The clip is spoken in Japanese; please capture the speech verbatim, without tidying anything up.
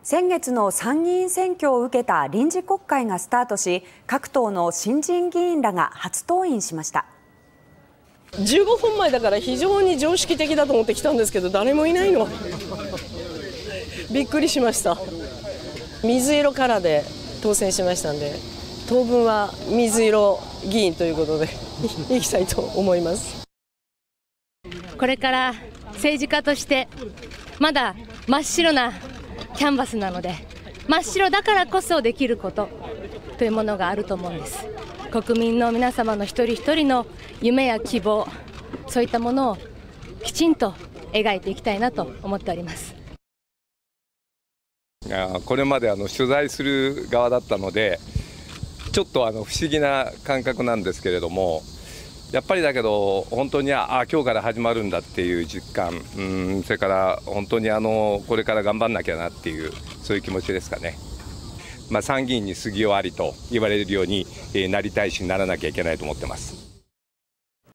先月の参議院選挙を受けた臨時国会がスタートし、各党の新人議員らが初登院しました。 じゅうごふんまえだから非常に常識的だと思って来たんですけど、誰もいないのびっくりしました。水色カラーで当選しましたんで、当分は水色議員ということでいきたいと思います。 これから政治家としてまだ真っ白なキャンバスなので、真っ白だからこそできることというものがあると思うんです。国民の皆様の一人一人の夢や希望、そういったものをきちんと描いていきたいなと思っております。 いや、これまであの取材する側だったので、ちょっとあの不思議な感覚なんですけれども、やっぱりだけど本当にああ今日から始まるんだっていう実感、うん、それから本当にあのこれから頑張んなきゃなっていうそういう気持ちですかね。まあ、参議院に杉尾ありと言われるようになりたいしならなきゃいけないと思ってます。